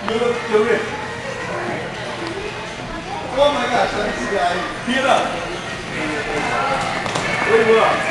有人。Oh my gosh, that's the guy. Get up. Wait, what?